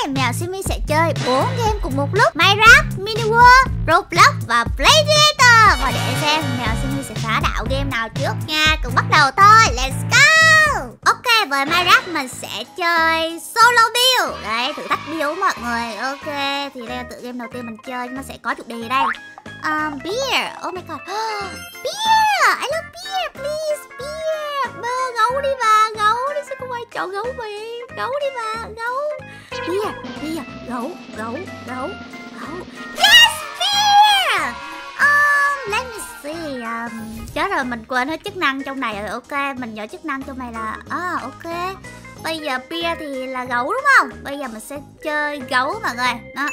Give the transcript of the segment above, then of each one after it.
mèo Simi sẽ chơi 4 game cùng một lúc: Minecraft, Mini World, Roblox và Playdiator. Và để xem mèo Simi sẽ phá đảo game nào trước nha. Cùng bắt đầu thôi, let's go. Ok, với Minecraft mình sẽ chơi solo build. Đấy, thử thách build của mọi người. Ok, thì đây là tựa game đầu tiên mình chơi, nó sẽ có chủ đề đây. Beer, oh my god. Beer, I love beer, please, beer. Gấu đi bà, gấu đi, sao không ai chọn gấu vậy? Gấu đi bà, gấu. Beer, gấu. Yes, beer. Let me see. Chết rồi, mình quên hết chức năng trong này rồi. Ok, mình nhớ chức năng trong này là ok. Bây giờ beer thì là gấu đúng không? Bây giờ mình sẽ chơi gấu mọi người. Đó.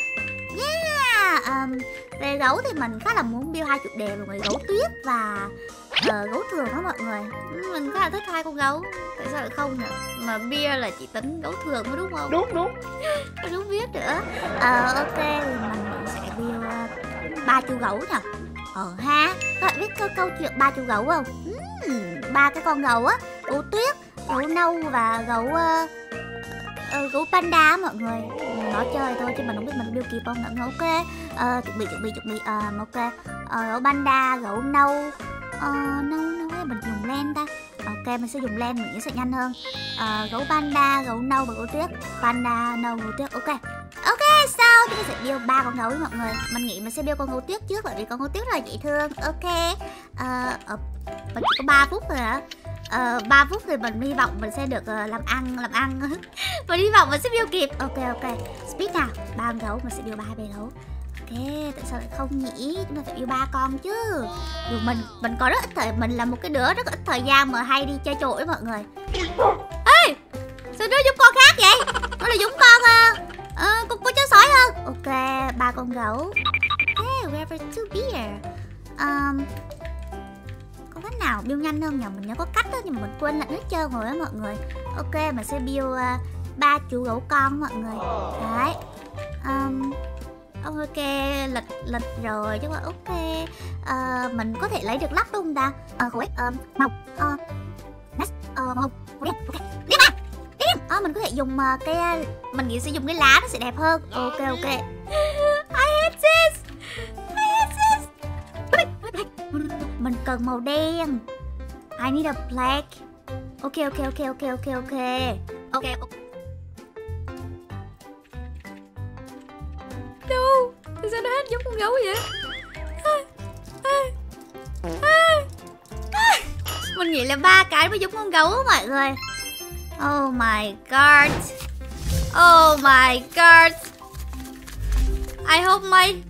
Yeah. Về gấu thì mình khá là muốn build 2 chủ đề mọi người, gấu tuyết và gấu thường đó mọi người. Mình khá là thích 2 con gấu. Tại sao lại không nhỉ? Mà beer là chỉ tính gấu thường thôi đúng không? Đúng. Tôi không biết nữa. Ok, thì mình sẽ build 3 chú gấu nhỉ? Ha. Các bạn biết câu chuyện 3 chú gấu không? 3 cái con gấu á, gấu tuyết, gấu nâu và gấu panda á mọi người. Nói chơi thôi chứ mình không biết mình build kịp không nữa. Ok. Chuẩn bị. Ok. Gấu panda, gấu nâu. Nâu ấy mình dùng len ta. Ok, mình sẽ dùng len mình sẽ nhanh hơn. Gấu panda, gấu nâu và gấu tuyết. Panda, nâu, gấu tuyết. Ok, sau chúng ta sẽ build 3 con gấu với mọi người. Mình nghĩ mình sẽ build con gấu tuyết trước bởi vì con gấu tuyết rất là dễ thương. Ok. Mình chỉ có 3 phút thôi hả? 3 phút thì mình hy vọng mình sẽ được làm ăn. Mình hy vọng mình sẽ build kịp. Ok. Speed nào, 3 con gấu, mình sẽ build 3 bé gấu. Ok, tại sao lại không nhỉ? Chúng ta phải build 3 con chứ. Dù mình có rất ít thời, mình là một cái đứa rất ít thời gian mà hay đi chơi trội với mọi người. Ê, sao nó giống con khác vậy? Nó là giống con chó sói hơn. Ok, 3 con gấu. Okay, we have 2 beer. Có cách nào build nhanh hơn nhỉ? Mình nhớ có cách đó nhưng mà mình quên lại hết trơn rồi á mọi người. Ok, mình sẽ build 3 chú gấu con mọi người. Đấy. Ok, lịch rồi chứ mà ok. Mình có thể lấy được lắp đúng không ta? Màu màu đen. Ok, đi mà. Mình có thể dùng cái mình nghĩ sẽ dùng cái lá nó sẽ đẹp hơn. Ok. I hate this. Mình cần màu đen. I need a black. Ok. No, tại sao nó hết giống con gấu vậy? Mình nghĩ là 3 cái mới giống con gấu mọi người. Oh my god. I hope my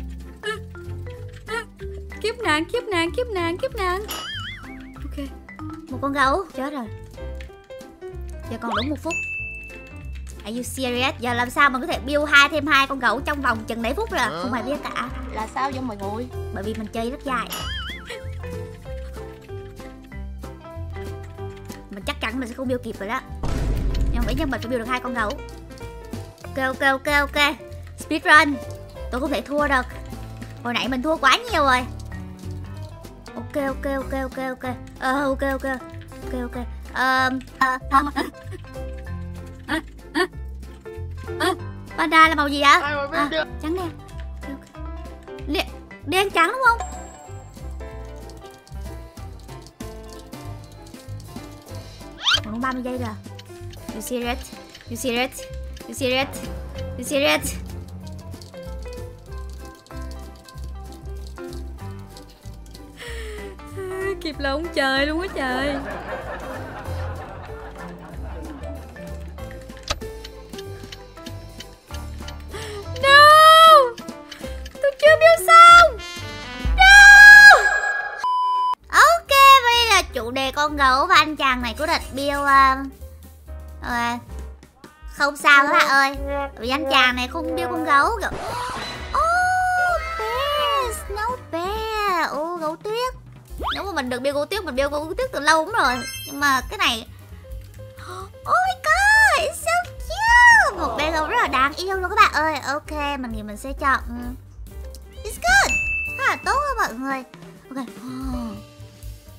kiếp nạn. Ok, một con gấu chết rồi. Giờ còn đúng 1 phút. Are you serious? Giờ làm sao mình có thể build thêm 2 con gấu trong vòng chừng đấy phút rồi? Không ai biết cả. Là sao vậy mọi người? Bởi vì mình chơi rất dài. Mình chắc chắn mình sẽ không build kịp rồi đó. Nhưng mà mình phải build được 2 con gấu. Ok. Speedrun. Tôi không thể thua được. Hồi nãy mình thua quá nhiều rồi. Ok. Panda là màu gì ạ? Trắng đen. Đen trắng đúng không? Còn 30 giây rồi. You see it? Kịp là ông trời luôn á trời. Tôi chưa build xong. Ok, bây là chủ đề con gấu và anh chàng này có đặt build không sao các bạn ơi. Vì anh chàng này không build con gấu. Not bad. Gấu tuyết. Nếu mà mình được build gấu tuyết, mình build gấu tuyết từ lâu lắm rồi. Nhưng mà cái này oh my god, it's so cute. Một bé gấu rất là đáng yêu luôn các bạn ơi. Ok, mình nghĩ mình sẽ chọn it's good. Rất là tốt đó mọi người. Ok.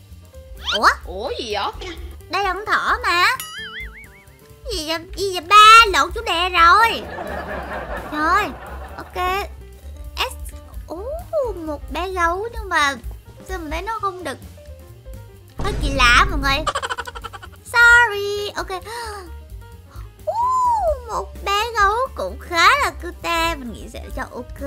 Ủa gì vậy? Đây là con thỏ mà. Gì vậy ba? lộn chủ đề rồi. Rồi, ok. Một bé gấu nhưng mà sao mình thấy nó không được, hơi kỳ lạ mọi người. Sorry. Ok. Một bé gấu cũng khá là cute, mình nghĩ sẽ cho ok.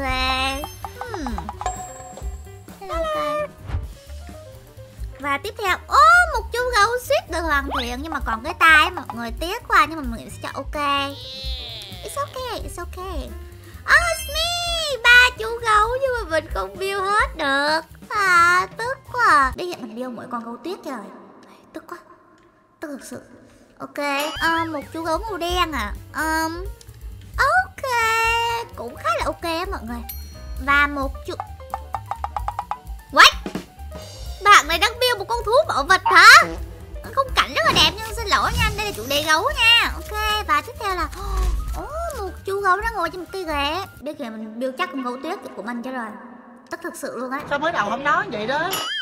Ok. Và tiếp theo, một chú gấu suýt được hoàn thiện nhưng mà còn cái tai mọi người, tiếc quá, nhưng mà mình nghĩ sẽ cho ok. It's okay, it's okay. Smee, 3 chú gấu nhưng mà mình không build hết được. Tức quá. Bây giờ mình build mỗi con gấu tuyết rồi. Tức quá. Tức thực sự. Ok, một chú gấu màu đen à. Ok, cũng khá là ok á mọi người. Và một chú... What? Bạn này đang build một con thú bảo vật hả? Khung cảnh rất là đẹp nhưng xin lỗi nha, đây là chủ đề gấu nha. Ok, và tiếp theo là một chú gấu đang ngồi trên một cây ghế. Bây giờ mình build chắc con gấu tuyết của mình cho rồi. Tất thực sự luôn á. Sao mới đầu không nói vậy đó?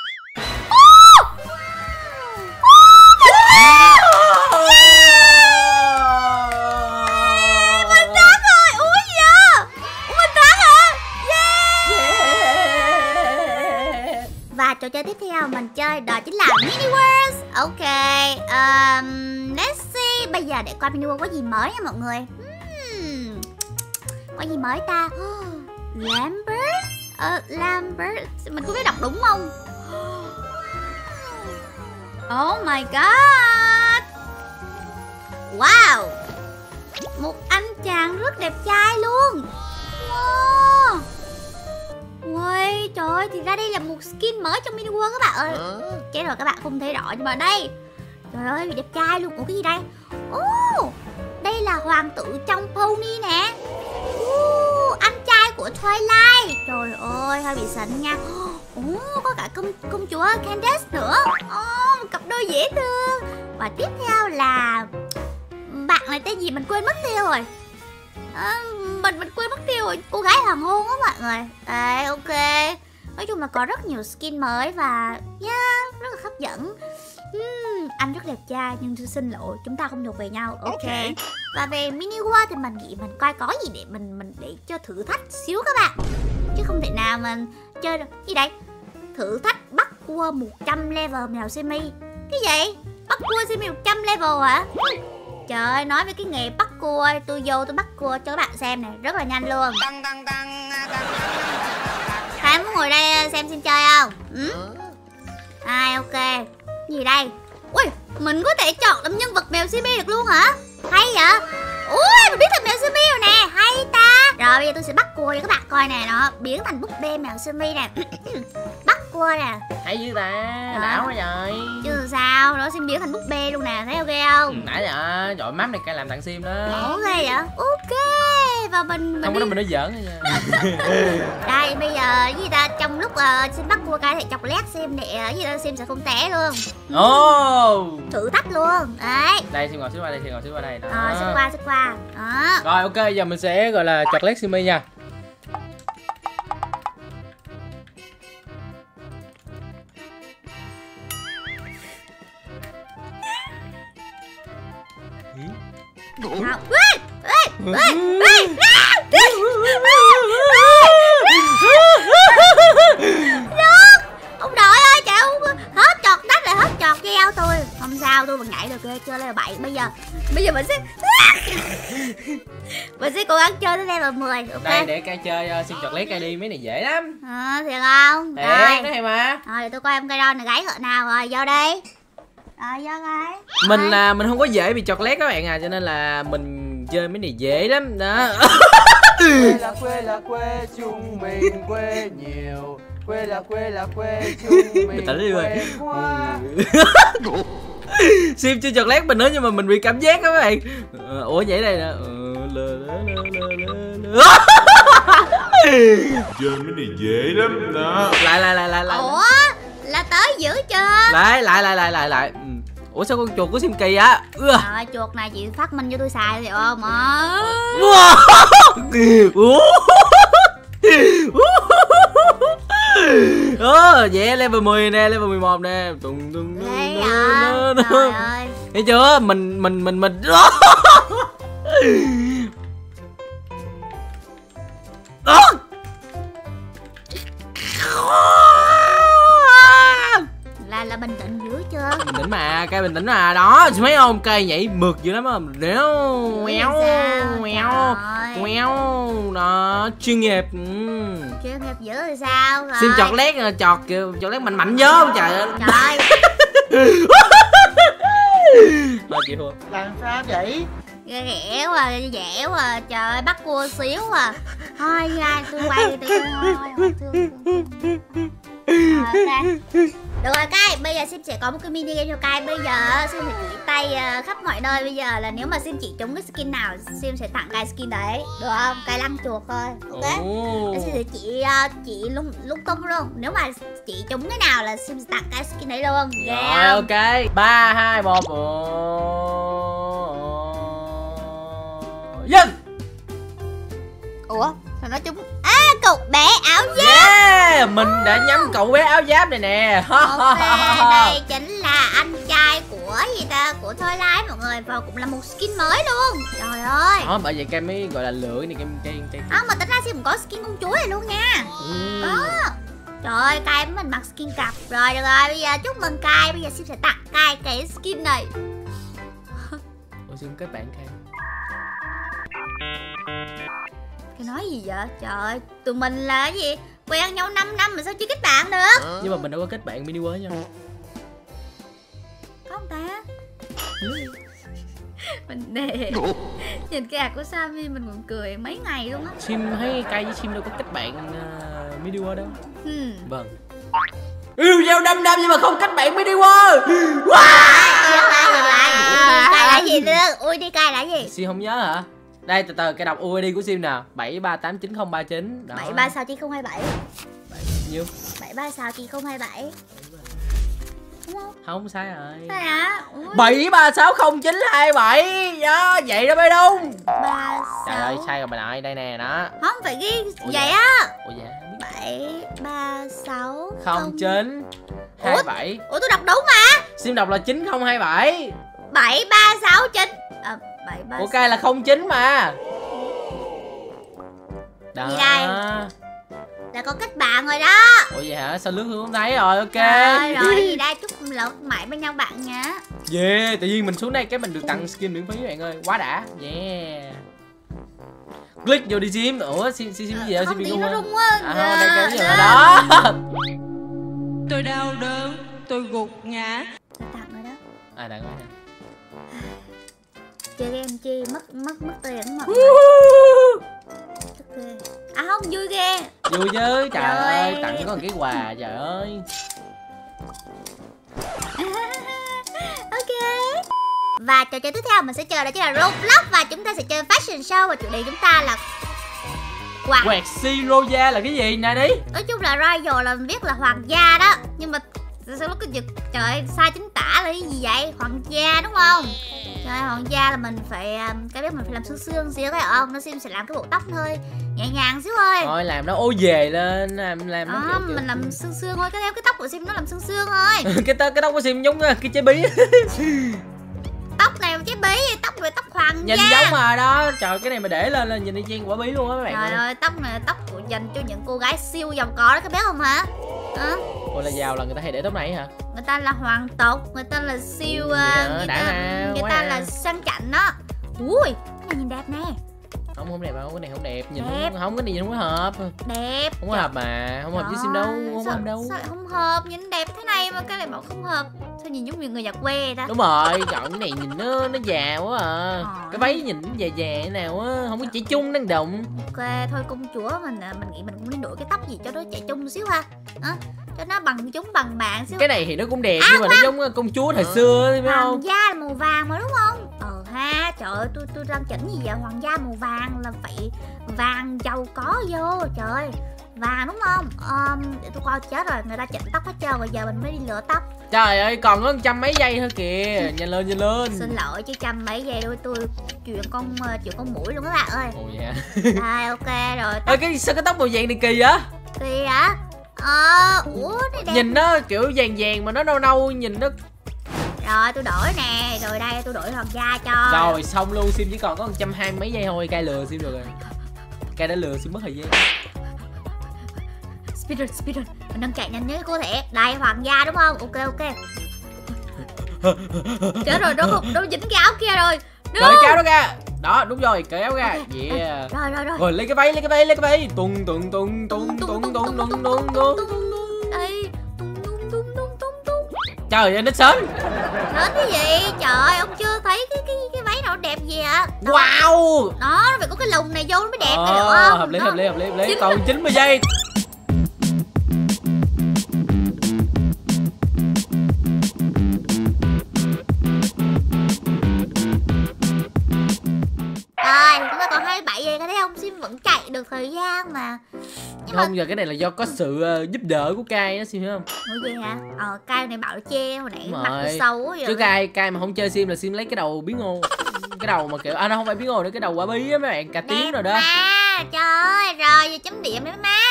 Mình thắng rồi. Ủa gì vậy? Mình thắng hả? Yeah. Và trò chơi tiếp theo mình chơi đó chính là Mini World. Ok, let's see. Bây giờ để coi Mini World có gì mới nha mọi người. Có gì mới ta? Lambert. Lambert. Mình có biết đọc đúng không? Oh my god. Wow. Một anh chàng rất đẹp trai luôn. Wow. Ui, trời ơi, thì ra đây là một skin mới trong Mini World các bạn ơi. Chết rồi, các bạn không thấy rõ nhưng mà đây. Trời ơi, đẹp trai luôn. Ủa cái gì đây? Đây là hoàng tử trong Pony nè. Anh trai của Twilight. Trời ơi, hơi bị xịn nha. Có cả công chúa Candace nữa. Một cặp đôi dễ thương. Và tiếp theo là bạn này tên gì mình quên mất tiêu rồi. Mình quên mất tiêu rồi. Cô gái hoàng hôn á mọi người. Đấy, ok. Nói chung là có rất nhiều skin mới và rất là hấp dẫn. Anh rất đẹp trai nhưng xin lỗi chúng ta không thuộc về nhau. Ok. Và về Mini World thì mình nghĩ mình coi có gì để mình để cho thử thách xíu các bạn, chứ không thể nào mình chơi được. Gì đây? Thử thách bắt cua 100 level mèo Simi. Cái gì? Bắt cua Simi 100 level hả? Trời ơi, nói về cái nghề bắt cua, tôi vô tôi bắt cua cho các bạn xem này, rất là nhanh luôn. Các em muốn ngồi đây xem chơi không? Ok. Gì đây? Ui, mình có thể chọn làm nhân vật mèo Simi được luôn hả? Hay vậy? Ui, mình biết thành mèo Simi rồi nè, hay ta. Rồi bây giờ tôi sẽ bắt cua cho các bạn coi nè, nó biến thành búp bê mèo Simi nè. Bắt cua nè. Hay dữ ta, đảo quá rồi. Chứ sao, nó xin biến thành búp bê luôn nè, thấy ok không? Nãy giờ trời map này cay làm thằng Sim đó. Ủa ghê vậy? Ok. Và mình không có đó mình nói giỡn thôi nha. Đây bây giờ gì ta, trong lúc Sim bắt cua cái thì chọc lét Sim để gì ta, Sim sẽ không té luôn. Thử thách luôn. Đấy. Đây Sim ngồi xíu qua đây, Sim ngồi xíu qua đây. Xích qua. Đó. Rồi ok, giờ mình sẽ gọi là chọt lét Simi nha. Ông nội ơi, trời ơi, hết chọt đất lại hết chọt keo tôi. Không sao, tôi vẫn nhảy được, ghê chơi lên 7. Bây giờ mình sẽ cố gắng chơi tới level 10. Ok. Đây để cây chơi Sim chọt lét cây đi, mấy này dễ lắm. Thiệt không? Thiệt, nó hay mà. Rồi để tôi coi em cây đo này gái cỡ nào rồi, vô đi. Rồi vô gái. Mình không có dễ bị chọt lét các bạn à, cho nên là mình chơi mấy này dễ lắm đó. Quê là quê chúng mình quê nhiều. Quê là quê chúng mình quê quá. Sim chưa chọt lét mình nữa nhưng mà mình bị cảm giác đó các bạn. Ủa vậy đây nè. Chơi mấy này dễ lắm đó. Lại. Ủa là tới dữ chưa? Lại. Ủa sao con chuột của Sim kỳ á? Trời, chuột này chị phát minh cho tôi xài được không? Vậy level 10 nè, level 11 nè. Trời ơi. Thấy chưa? Mình Đó. Là bình tĩnh dữ chưa? Bình tĩnh mà, cây bình tĩnh mà. Đó, thấy không? Cây nhảy mượt dữ lắm á. Quéo quéo. Đó, chuyên nghiệp. Chuyên nghiệp dữ rồi sao? Rồi. Xin chọt lét, chọt lét mạnh mạnh nhớ không trời ơi. Trời. Thôi chị thua. Làm sao vậy? Ghẻo à, dẻo à. Trời ơi, bắt cua xíu à. Thôi nha, tôi quay đi thôi. Được rồi Kai, bây giờ Sim sẽ có một cái mini game cho Kai. Bây giờ Sim sẽ chỉ tay khắp mọi nơi. Bây giờ là nếu mà Sim chỉ trúng cái skin nào, Sim sẽ tặng Kai skin đấy. Được không? Kai lăn chuột thôi. Ok. Sim sẽ chỉ lung tung luôn. Nếu mà chỉ trúng cái nào là Sim sẽ tặng Kai skin đấy luôn. Rồi ok. 3, 2, 1. Dừng. Ủa? Sao nó trúng? À, cậu bé áo giáp. Yeah, mình đã nhắm cậu bé áo giáp này nè. Ok, đây chính là anh trai của gì ta? Của Thôi Lai mọi người. Và cũng là một skin mới luôn. Trời ơi. Đó, bởi vậy cây mới gọi là lưỡi này, cây. Mà tính ra Sim cũng có skin công chúa này luôn nha. Đó. Trời ơi, Kai mình mặc skin cặp. Rồi được rồi, bây giờ chúc mừng Kai. Bây giờ Sim sẽ tặng Kai cái skin này. Ủa xin kết bạn Kai. Cái nói gì vậy? Trời ơi, tụi mình là cái gì? Quen nhau 5 năm mà sao chưa kết bạn được? Nhưng mà mình đâu có kết bạn mini world nha. Không ta? Mình nè. Nhìn cái ạc của Sammy mình còn cười mấy ngày luôn á. Sim thấy Kai với Sim đâu có kết bạn mini world đâu. Vâng. Yêu nhau 5 năm nhưng mà không kết bạn mini world. Ngược lại. Kai là gì nữa? Ui đi Kai là gì? Sim không nhớ hả? Đây từ từ cái đọc UID của Sim nè, 73890939. 736927. Nhiêu? 736927. Đúng không? Không sai rồi. Sai hả? 73609227. Đó, vậy đó mới đúng. 36. Trời ơi sai rồi bà nội, đây nè đó. Không phải ghi Ủa vậy dạ? á. Ủa dạ. 736097. 0927. Ủa tôi đọc đúng mà. Sim đọc là 9027. 7369. 73. Ủa cây là 09 mà. Đó. Gì đây? Là có kết bạn rồi đó. Ủa vậy hả? Sao lướt không thấy rồi, ok. Rồi gì đây, chúc lộc mãi bên nhau bạn nha. Yeah, tự nhiên mình xuống đây cái mình được tặng skin miễn phí bạn ơi, quá đã. Yeah. Click vô đi Sim. Ủa Sim gì vậy? Không Sim tí bị nó rung quá. À không, đây cái gì rồi đó. Tôi đau đớn, tôi gục ngã. Tôi tặng rồi đó. À tặng rồi nè. Chơi game chi mất tiền mà. À không, vui ghê. Vui chứ, trời Rồi. ơi, tặng có một cái quà, trời ơi. Ok. Và trò chơi tiếp theo mình sẽ chơi đó chính là Roblox. Và chúng ta sẽ chơi Fashion Show. Và chủ đề chúng ta là Quẹt Siroja là cái gì nè đi? nói chung là Royal là mình biết là hoàng gia đó. Nhưng mà sao lúc cái giật trời ơi, sai chính tả là cái gì vậy? Hoàng gia đúng không? Trời ơi, hoàng gia là mình phải cái biết mình phải làm sương xíu cái không? Nó Sim sẽ làm cái bộ tóc hơi nhẹ nhàng xíu thôi. Thôi làm nó ô về lên, làm nó kiểu Mình làm sương thôi, cái theo cái tóc của Sim nó làm sương thôi. cái tóc của Sim giống cái trái bí. Tóc này trái bí, tóc rồi tóc hoàng Nhìn gia. giống mà đó. Trời cái này mà để lên là nhìn y chang quả bí luôn á các bạn. Trời ơi, tóc này là tóc của dành cho những cô gái siêu giàu có đó, các bé không hả? Ủa là giàu là người ta hay để tóc này hả? Người ta là hoàng tộc, người ta là siêu người ta là sang chảnh đó. Ui, cái này nhìn đẹp nè. Không đẹp đâu, cái này không đẹp, nhìn Đẹp. không cái này nhìn không có hợp. Đẹp. Không có hợp mà, không hợp với Sim đâu, không hợp đâu. Sao lại không hợp? Nhìn đẹp thế này mà cái này bảo không hợp. Sao nhìn giống như người nhà quê vậy ta? Đúng rồi, chọn cái này nhìn nó già quá à. Cái váy nhìn già già nào á, không có chỉ chung năng động. Ok, thôi công chúa mình nghĩ mình cũng nên đổi cái tóc gì cho nó chạy chung xíu ha. Cho nó bằng chúng bằng bạn xíu. Cái này thì nó cũng đẹp nhưng mà nó giống công chúa thời xưa phải không? Hoàng gia là màu vàng mà đúng không? Ha, trời ơi, tôi đang chỉnh gì vậy? Hoàng gia màu vàng là phải vàng giàu có vô, trời. Vàng đúng không? Để tôi coi, chết rồi, người ta chỉnh tóc hết trơn rồi, giờ mình mới đi lựa tóc. Trời ơi, còn có 100 mấy giây thôi kìa. Nhanh lên. Xin lỗi chứ trăm mấy giây thôi, tôi chuyện con mũi luôn các bạn ơi. Ồ dạ. Rồi, ok rồi. Ê, sao cái tóc màu vàng này kỳ vậy? Kỳ hả? Ủa, này đẹp. Nhìn nó kiểu vàng vàng mà nó nâu nâu, nhìn nó Rồi tôi đổi nè. Rồi đây tôi đổi hoàng gia cho. Rồi xong luôn, Sim chỉ còn có 120 mấy giây thôi. Cay lừa Sim được rồi. Cay đã lừa Sim mất thời gian. Speedrun. Mình đang chạy nhanh nhất có thể. Đây hoàng gia đúng không? Ok. Chết rồi, nó dính cái áo kia rồi. Cởi cái áo đó ra. Đó, đúng rồi, cởi áo ra. Yeah. Rồi. Rồi lấy cái váy. Tung. Đây. Tung. Trời ơi, nó sến. Đến cái gì? Trời, ông chưa thấy cái váy nào đẹp gì ạ? Wow. Đó, nó phải có cái lồng này vô nó mới đẹp được không? Hợp lý. Còn 90 giây. Rồi, chúng ta còn 27 giây, thấy không? Sim vẫn chạy được thời gian mà. Nhưng Không, giờ cái này là do có sự giúp đỡ của Cay đó, Sim hiểu không? Ủa gì hả? Cay này bảo che hồi nãy Đúng mặt rồi. nó xấu quá vậy. Chứ Cay mà không chơi Sim là Sim lấy cái đầu bí ngô. Cái đầu mà kiểu nó không phải bí ngô nữa, cái đầu quả bí á mấy bạn, cà tím rồi đó. Má, trời ơi, rồi giờ chấm điểm đấy má.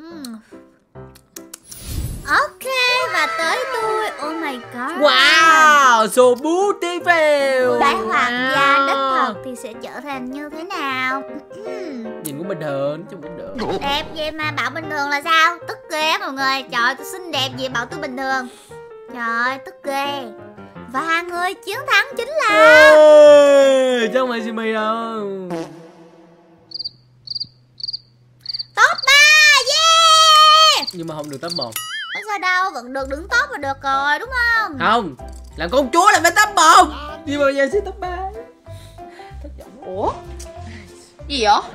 Ok, và tới tôi. Oh my god. Wow, so beautiful. Đại hoàng gia đích thật thì sẽ trở thành như thế nào? Nhìn cũng bình thường, chứ cũng được. Đẹp vậy mà bảo bình thường là sao? Tức ghê mọi người. Trời, tôi xinh đẹp vậy bảo tôi bình thường. Trời, tức ghê. Và người chiến thắng chính là Chứ không phải Simi đâu. top 3. Yeah. Nhưng mà không được top 1. Ủa sao đâu, vẫn được đứng top là được rồi đúng không? Không, làm công chúa là phải top 1. Nhưng mà giờ sẽ top 3. Ủa? Gì vậy?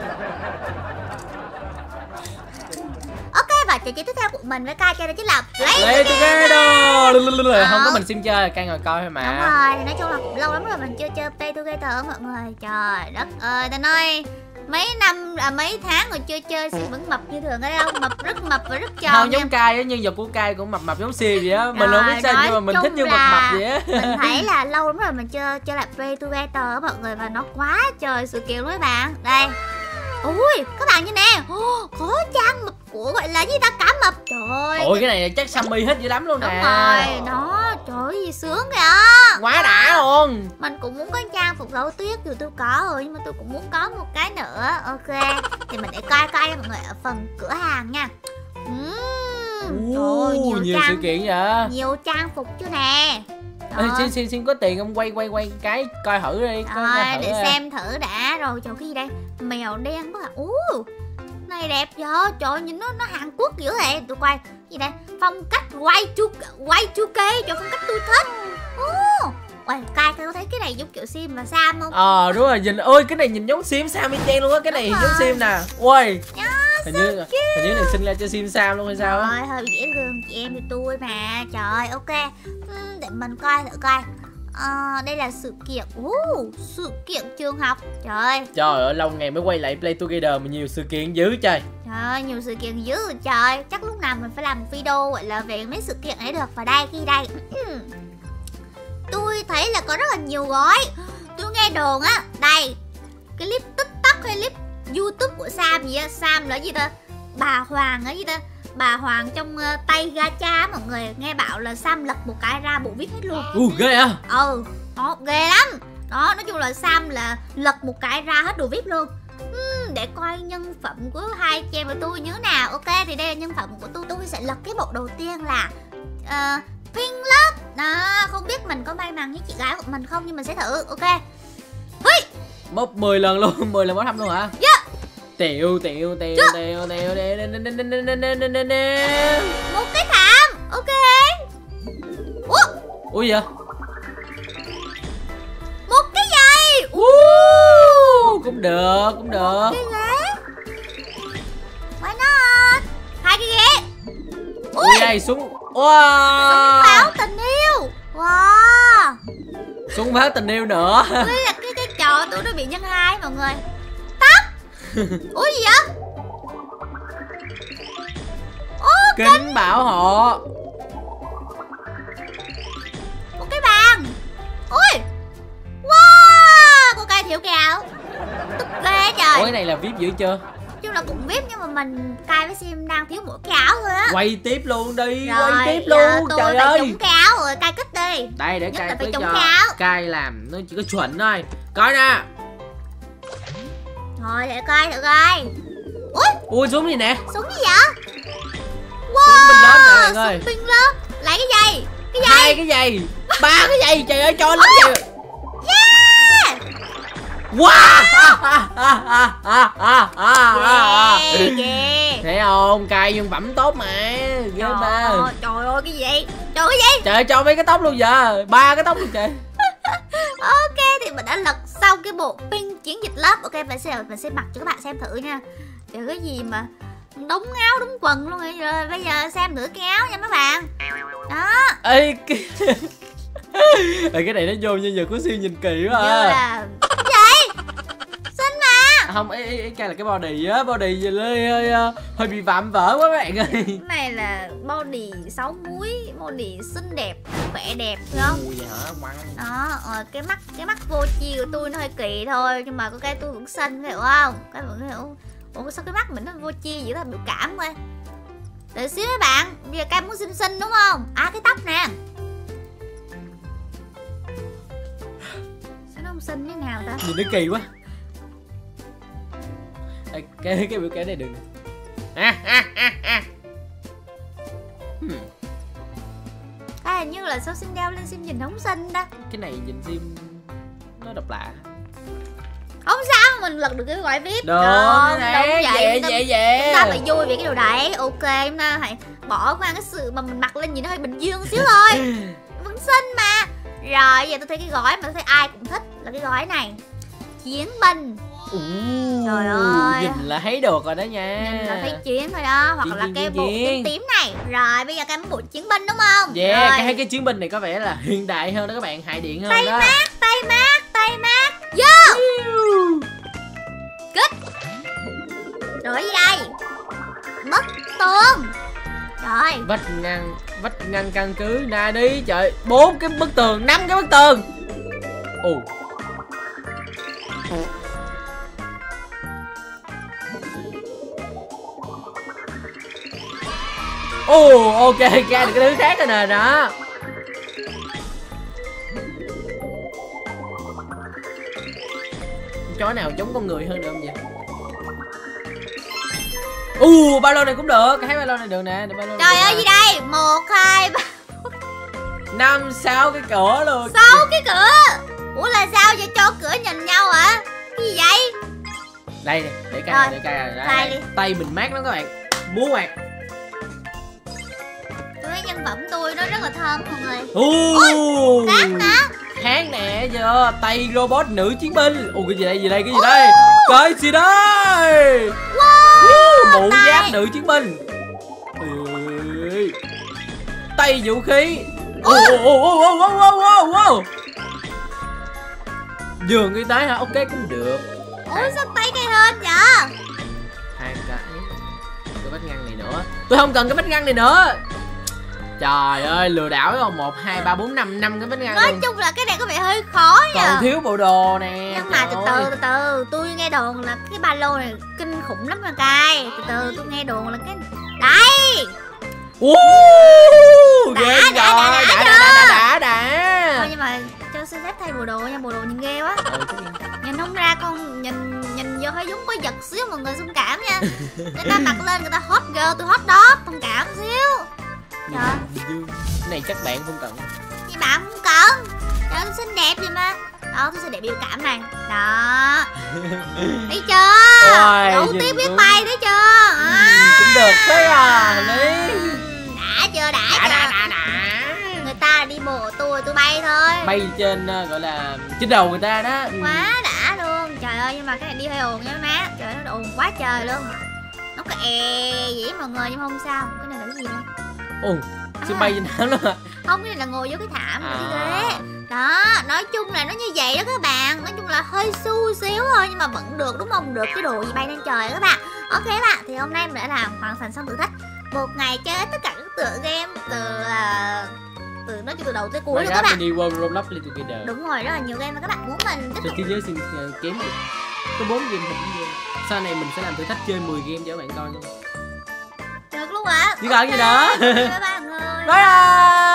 Ok, và trò chơi tiếp theo của mình với Cay chơi đó chính là Play Together. Không có mình Sim chơi, Cay ngồi coi thôi mà. Đúng rồi, nói chung là cũng lâu lắm rồi mình chưa chơi Play Together mọi người. Trời đất ơi, ta nói mấy tháng rồi chưa chơi Sim vẫn mập như thường đấy không? Rất mập và rất tròn. Không giống Cay á, nhân vật của Cay cũng mập giống Sim vậy á. Mình không biết sao nhưng mà mình thích nhân vật mập vậy á. Mình thấy là lâu lắm rồi mình chơi lại Play Together mọi người, và nó quá trời sự kiện luôn các bạn. Đây. Ui, các bạn như nè. Có trang mập của gọi là gì ta, cá mập. Trời ơi. Ôi cái này chắc Sammy hết dữ lắm luôn nè. Đúng rồi, đó, trời ơi gì sướng kìa. Quá đã luôn. Mình cũng muốn có trang phục gấu tuyết, dù tôi có rồi nhưng mà tôi cũng muốn có một cái nữa. Ok, thì mình để coi mọi người ở phần cửa hàng nha. Trời ơi, nhiều sự kiện vậy. Nhiều trang phục chứ nè. Xin có tiền không, quay cái coi thử đi. Rồi, để xem thử đã. Rồi, trời cái gì đây? Mèo đen quá à. Này đẹp vậy. Trời nhìn nó Hàn Quốc dữ vậy. Tôi quay gì đây? Phong cách Y2K, cho phong cách tôi thích. Ôi, Cay có thấy cái này giống kiểu Sim và Sam không? Đúng rồi, nhìn ơi cái này nhìn giống Sim Sam y chang luôn á, cái này giống Sim nè. Ui. Hình như này sinh ra cho Sim Sam luôn hay sao á? Rồi, hơi dễ thương chị em thì tôi mà. Trời, ok. Để mình coi thử coi. Đây là sự kiện. Sự kiện trường học. Trời ơi, lâu ngày mới quay lại Play Together mà nhiều sự kiện dữ trời. Trời ơi, nhiều sự kiện dữ rồi trời. Chắc lúc nào mình phải làm video gọi là về mấy sự kiện ấy được. Và đây, đây tôi thấy là có rất là nhiều gói. Tôi nghe đồn á. Đây, cái clip TikTok hay clip YouTube của Sam gì á. Sam là gì ta? Bà Hoàng ấy gì ta? Bà Hoàng trong tay gacha mọi người. Nghe bảo là Sam lật một cái ra bộ VIP hết luôn. Ghê à? Đó, ghê lắm. Đó, nói chung là Sam là lật một cái ra hết đồ VIP luôn. Để coi nhân phẩm của hai chị em và tôi như thế nào. Ok, thì đây là nhân phẩm của tôi. Tôi sẽ lật cái bộ đầu tiên là Pink Love. Đó, không biết mình có may mắn với chị gái của mình không, nhưng mình sẽ thử. Ok. Bốc 10 lần luôn, 10 lần bốc thăm luôn hả? Yeah. Tiểu. Một cái thảm. Ok. Ui vậy? Một cái giày. Cũng được. Cái ghế. Why not? Hai cái ghế. Ui giày súng. Súng pháo tình yêu. Wow. Súng pháo tình yêu nữa. Đây là cái trò tôi nó bị nhân 2 mọi người. Tóc. Ủa gì vậy? Kính bảo hộ. Một cái bàn. Ui. Wow. Cô Cay thiểu kèo. Tức ghê trời. Ủa cái này là VIP dữ chưa? chung là cũng VIP nhưng mà mình cay với Sim đang thiếu mỗi cái áo thôi á. Quay tiếp luôn đi, Rồi, quay tiếp luôn. tôi Trời phải ơi. trúng cái áo rồi, cay kích đi. Đây để Nhất cay là phải tới trúng cho cái áo. cay làm nó chỉ có chuẩn thôi. Coi nè. Rồi để coi thử coi. Ui xuống gì nè. Súng gì vậy? Súng binh lớn nè bạn ơi. Súng binh lớn. Lấy cái giày. Cái giày. 2 cái giày, 3 cái giày, trời ơi cho lắm vậy. Yeah. Wow. Kìa. Thấy không, cay nhân phẩm tốt mà. Ghê ba. Trời ơi cái gì? Trời cái gì? Trời ơi, cho mấy cái tóc luôn giờ, 3 cái tóc luôn trời. Ok thì mình đã lật xong cái bộ pin chiến dịch lớp. Ok mình sẽ mặc cho các bạn xem thử nha. Trời cái gì mà đúng áo đúng quần luôn rồi. Bây giờ xem thử cái áo nha mấy bạn. Đó. Ê cái cái này nó vô như giờ của Siêu nhìn kỳ quá Như à. là gì? Xinh mà. Không, cái là cái body á, body hơi bị vạm vỡ quá các bạn ơi. Cái này là body 6 múi, body xinh đẹp, khỏe đẹp phải không? Ui vậy hả, ngoan. Đó, cái mắt vô chi của tôi nó hơi kỳ thôi nhưng mà cái tôi vẫn xinh hiểu không? Cái vẫn hiểu. Ủa sao cái mắt mình nó vô chi vậy là biểu cảm coi. Đợi xíu mấy bạn, bây giờ Cam muốn xinh xinh đúng không? À cái tóc nè. Sao nó không xinh thế nào ta? Nhìn nó kỳ quá. Ê, cái biểu cảm này đừng. À hình như là sao Sim đeo lên Sim nhìn không xinh đó. Cái này nhìn Sim nó độc lạ. Không sao, mình lật được cái gói VIP. Đúng vậy. Vậy. Chúng ta phải vui vì cái điều đấy. Ok, chúng ta phải bỏ qua cái sự mà mình mặc lên nhìn nó hơi bình dương xíu thôi. Vẫn xinh mà. Rồi, giờ tôi thấy cái gói mà tôi thấy ai cũng thích là cái gói này. Chiến binh. Trời ơi. Nhìn là thấy được rồi đó nha. Nhìn là thấy chiến thôi đó. Hoặc Chiến, là chiến, cái chiến, bộ chiến. tím tím này. Rồi, bây giờ các em bộ chiến binh đúng không? Yeah, Rồi. cái chiến binh này có vẻ là hiện đại hơn đó các bạn, hại điện hơn Tay đó. mát, tay mát, tay mát. Vô. Kích. Rồi gì đây? Bất tường. Rồi. Vách ngăn căn cứ nè đi, trời, 4 cái bức tường, 5 cái bức tường. Ồ. Ồ, ok, ra được cái thứ khác rồi nè, đó. Chó nào giống con người hơn được không vậy? Ba lô này cũng được, cái ba lô này được nè, ba lô Trời ơi gì đây? 1, 2, 3 5, 6 cái cửa luôn. 6 cái cửa. Ủa là sao vậy, cho cửa nhìn nhau hả? Cái gì vậy? Đây nè, để Rồi, cây, để cây này. tay đi. Tay mình mát lắm các bạn. Múa quạt. Tôi thấy nhân phẩm tôi nó rất là thơm mọi người. Khác nè. Khác nè giờ, tay robot nữ chiến binh. Cái gì đây, cái gì đây? Cái gì đây? Mũ giáp nữ chiến binh. Tay vũ khí. Giường y tế hả? Ok cũng được. Ủa sao tay cây hơn vậy? 2 cái vách ngăn này nữa. Tôi không cần cái vách ngăn này nữa. Trời ơi, lừa đảo không? 1, 2, 3, 4, 5 cái vách ngăn. Nói chung là cái này có vẻ hơi khó nha. Còn thiếu bộ đồ nè. Nhưng mà từ từ tôi nghe đồn là cái ba lô này kinh khủng lắm nha cay. Từ từ tôi nghe đồn là cái đây. Đã. Thôi nhưng mà cho xin phép thay bộ đồ nha, bộ đồ nhìn ghê quá. Nhìn không ra con nhìn vô hơi giống có giật xíu mọi người thông cảm nha. Người ta mặc lên người ta hot girl, tôi hot dog, thông cảm xíu. Trời. Cái này chắc bạn không cần. Chị bạn không cần. Trời tôi xinh đẹp vậy mà. Đó tôi sẽ để biểu cảm này. Đó. Thấy chưa? Đủ tiếp biết bay thấy chưa? Cũng được thế à. Lý. Đã chưa? Người ta đi bộ tôi bay thôi. Bay trên gọi là trên đầu người ta đó. Quá đã luôn. Trời ơi nhưng mà cái này đi hơi ồn nha má. Trời nó ồn quá trời luôn. Nó có vậy mọi người nhưng mà không sao. Cái này là cái gì đây? Sẽ bay trên thảm luôn à? Không, cái này là ngồi vô cái thảm cái ghế. Đó, nói chung là nó như vậy đó các bạn. Nói chung là hơi xu xíu thôi nhưng mà vẫn được đúng không? Được cái đồ gì bay lên trời các bạn. Ok các bạn, thì hôm nay mình đã làm hoàn thành xong thử thách một ngày chơi tất cả các tựa game nói chung từ đầu tới cuối luôn các bạn. Đi World Roblox Together. Đúng rồi, rất là nhiều game mà các bạn muốn mình tiếp tục. Thế giới xin kiếm. có 4 game thì cũng game. Sau này mình sẽ làm thử thách chơi 10 game cho các bạn coi luôn. Được luôn ạ. Chỉ còn gì nữa. Bye bye mọi người. Bye bye.